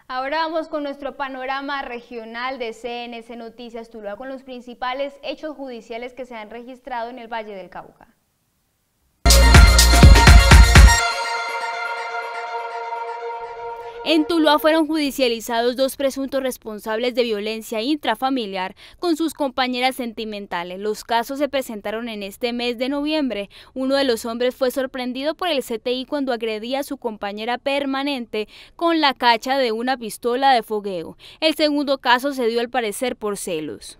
Ahora vamos con nuestro panorama regional de CNC Noticias Tuluá con los principales hechos judiciales que se han registrado en el Valle del Cauca. En Tuluá fueron judicializados dos presuntos responsables de violencia intrafamiliar con sus compañeras sentimentales. Los casos se presentaron en este mes de noviembre. Uno de los hombres fue sorprendido por el CTI cuando agredía a su compañera permanente con la cacha de una pistola de fogueo. El segundo caso se dio al parecer por celos.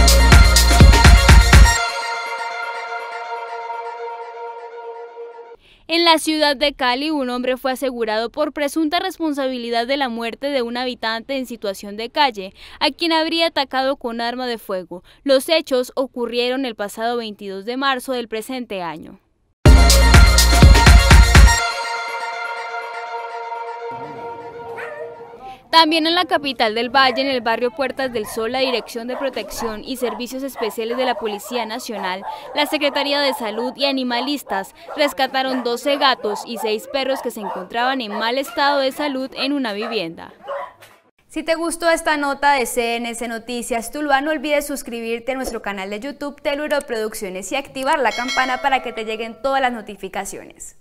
En la ciudad de Cali, un hombre fue asegurado por presunta responsabilidad de la muerte de un habitante en situación de calle, a quien habría atacado con arma de fuego. Los hechos ocurrieron el pasado 22 de marzo del presente año. También en la capital del Valle, en el barrio Puertas del Sol, la Dirección de Protección y Servicios Especiales de la Policía Nacional, la Secretaría de Salud y animalistas rescataron 12 gatos y 6 perros que se encontraban en mal estado de salud en una vivienda. Si te gustó esta nota de CNC Noticias Tuluá, no olvides suscribirte a nuestro canal de YouTube Teluro Producciones y activar la campana para que te lleguen todas las notificaciones.